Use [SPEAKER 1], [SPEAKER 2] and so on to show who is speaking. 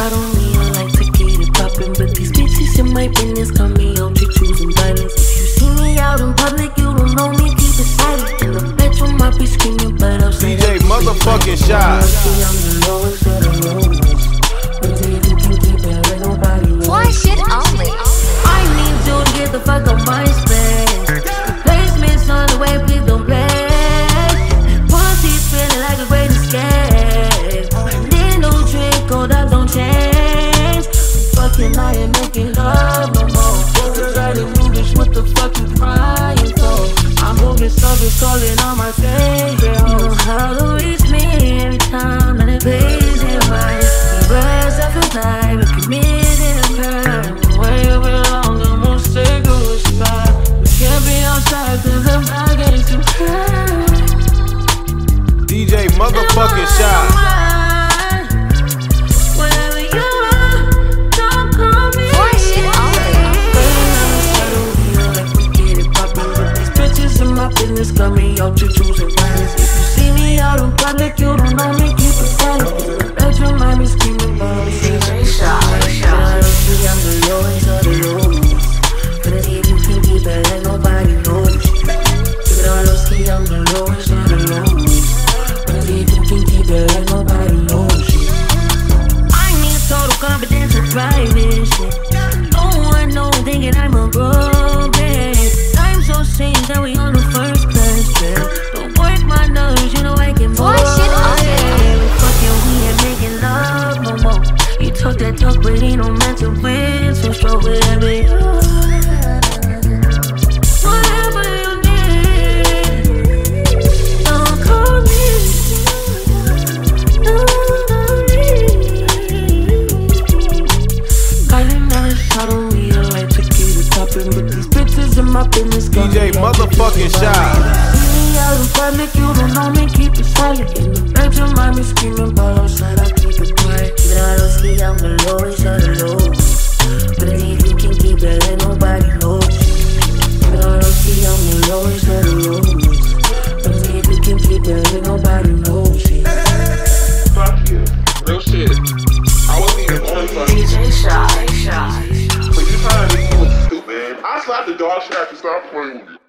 [SPEAKER 1] shot on me, I like to get it poppin'. But these bitches in my business got me out to choosing violence. If you see me out in public, you don't know me, keep it silent. In the bedroom, I be screaming, but outside
[SPEAKER 2] DJ motherfucking Shoutout.
[SPEAKER 1] I'm the lowest of the lowest. But if you can keep it, let nobody know.
[SPEAKER 3] Fly shit only.
[SPEAKER 1] I need you to get the fuck out my space. Replacements on the way, please don't play. Pussy's feeling like a great escape. Then no drink, cold up, don't change. Fucking I ain't making love no more. Cause I didn't move this, what the fuck you crying for? I'm moving stuff, it's calling on my favorite. You know how to reach me every time that it plays in right. Birds after night, we're committing a crime. Way long, I won't stay good spot. We can't be outside cause the bag ain't too high.
[SPEAKER 2] DJ motherfucking Shoutout.
[SPEAKER 1] Wherever you are, don't call me.
[SPEAKER 3] Fly shit only.
[SPEAKER 1] Like we get it poppin', but these bitches in my business got me out to choosing violence. If you see me out in public, you don't know me, keep it silent. In the bedroom, I be screaming about I'm the lowest of the lowest. But if you can keep it, let nobody know. Keep it on low ski, I'm the lowest of the lowest. But if you can keep it, let nobody know. I need total confidence and privacy. No one knows, thinking I'm a broken. I'm so sane that we on the first class trip. Don't work my nerves, you know I can
[SPEAKER 3] Fly shit only.
[SPEAKER 1] Fucking we ain't making love no more. You talk that talk, but ain't no mental win. So strong whatever you whatever you need. Don't call me. Calling out a shot on me, I like to keep it poppin'. But these bitches in my business got me
[SPEAKER 2] DJ motherfucking Shoutout.
[SPEAKER 1] See me out in public, you don't know me, keep it silent. In the bedroom, I be screaming, but outside I keep it quiet. But I don't see I'm the lowest of the lowest. But if you can keep it, let nobody know. But I don't see I'm the lowest of the lowest. But if you can keep it, let nobody know.
[SPEAKER 4] Fuck you. Real shit. I wasn't even on fucking
[SPEAKER 3] DJ Shoutout.
[SPEAKER 4] So you trying to make me look stupid. I slapped the dog shit after start playing with you.